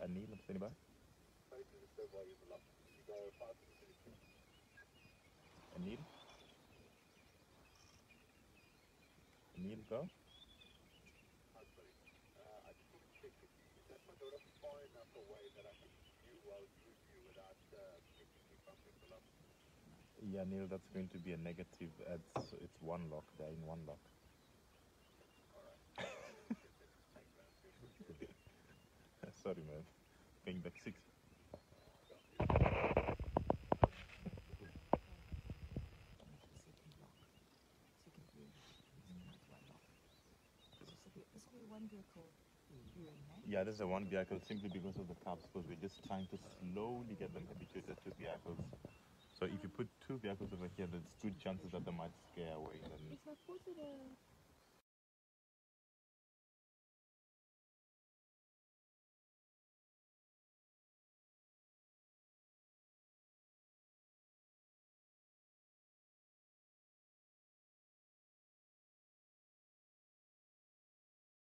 Neil, I'm standing by. Neil? Neil, go. Yeah, Neil, that's going to be a negative. It's one lock. They're in one lock. Sorry, man. Paying back 6. Yeah, there's a one vehicle simply because of the cabs, because we're just trying to slowly get them habituated to vehicles. So if you put 2 vehicles over here, there's good chances that they might scare away. And then